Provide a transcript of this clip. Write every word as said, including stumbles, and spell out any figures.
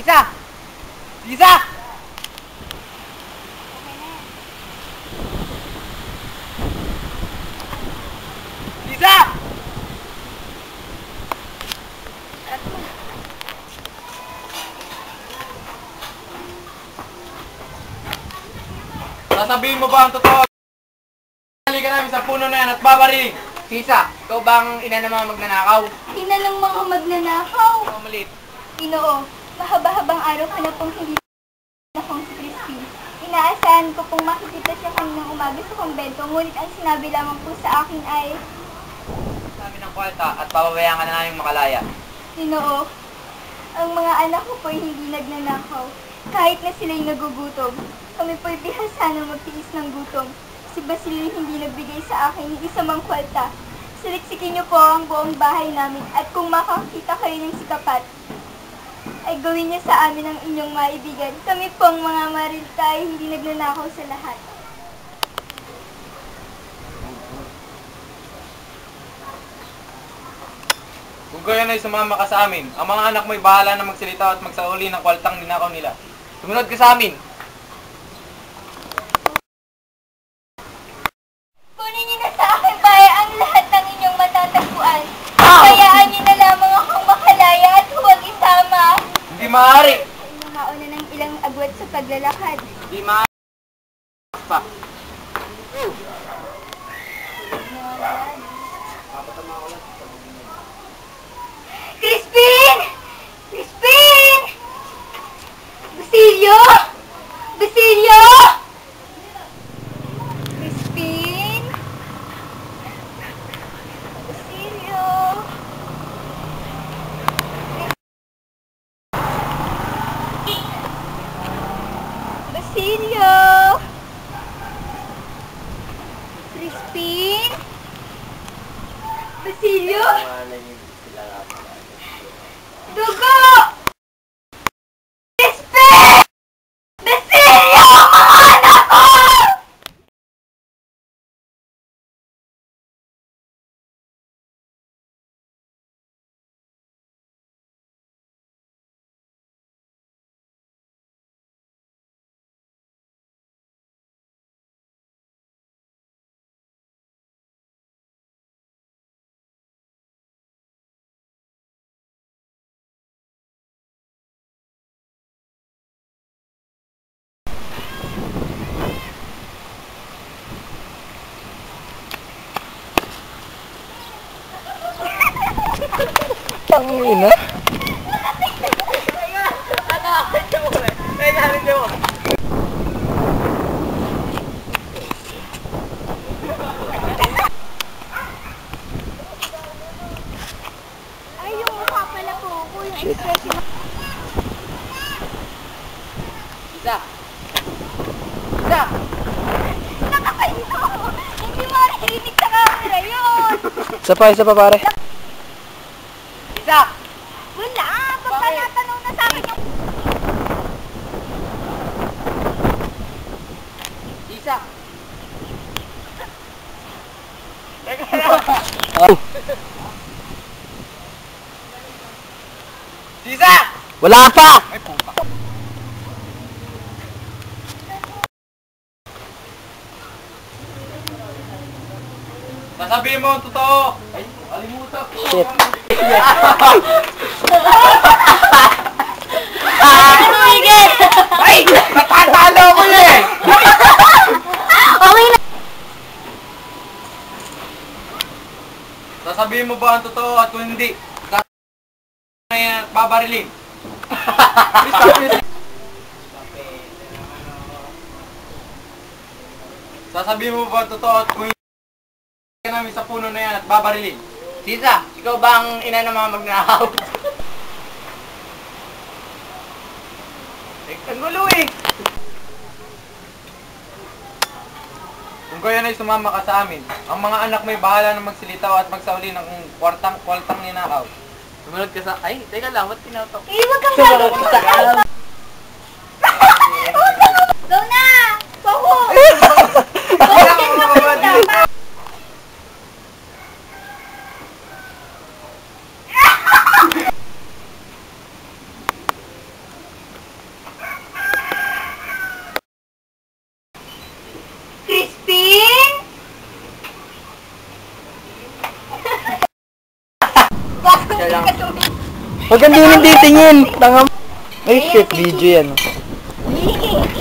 Lisa! Lisa! Lisa! Sasabihin mo ba ang totoo? Halika namin sa puno na yan at babariling. Lisa, ikaw bang ina ng mga magnanakaw? Ina ng mga magnanakaw. Mga maliit. Ginoo, mahaba-habang araw ka na pong hindi nakong si Crispy. Inaasahan ko pong makikita siya kaninang umaga sa kumbento, ngunit ang sinabi lamang po sa akin ay, Sa amin ang kwalta at pababayaan ka na namin makalaya. Ginoo, ang mga anak ko po'y hindi nagnanakaw. Kahit na sila'y nagugutom, kami po'y bihasa na magtiis ng gutom. Si Basilio hindi nagbigay sa akin ng isa mang kwalta. Siliksikin niyo po ang buong bahay namin at kung makakita kayo ng sikapat, ay gawin niyo sa amin ang inyong maibigan. Kami pong mga marilta ay hindi nagnanakaw sa lahat. Kung kayo na'y sumama ka sa amin, ang mga anak mo'y bahala na magsalita at magsauli ng kwaltang ninakaw nila. Sumunod ka sa amin! Kunin niyo na sa akin, bahay, ang lahat ng inyong matatagpuan. Hayaan niyo na lamang akong makalaya at huwag isama. Hindi maaari! Ay, nangauna ng ilang agwat sa paglalakad. Hindi maaari pa. Crispin! Crispin! Basilio! Basilio! Crispin! Basilio! Basilio! Crispin! Basilio! Dugo! Crispin! Basilio! Mga anak ko! Tangina! Ay, yung mukha pala po ko, yung expression. Lisa! Lisa! Nakakaino! Hindi maririnig sa camera yun! Isa pa, isa pa pare. Lisa! Wala! Pagka natanong na sa akin yung... Lisa! Oh. Lisa! Wala pa! Ay, puta. Sasabihin mo ang totoo! Ay, kalimutan ko! Shit. Tumigil! Ay! Natatalo ko yun eh! Okay na! Sasabihin mo ba ang totoo at kung hindi, ngayon at babariling? Sasabihin mo ba ang totoo at kung hindi namin sa puno na yan at babariling? Lisa, ikaw ba ang ina ng mga magnakaw? Eh, ang gulo eh! Kung kayo na'y sumama ka sa amin, ang mga anak mo'y bahala na magsilitaw at magsauli ng kwartang, kwartang ninakaw. Sumunod ka sa... Ay, teka lang, ba't tinatok? Eh, wag kang gagawin! Go na! Go! Go! lang. Huwag kang din titingin. Tanga. Ay, shit, video yan. Hindi.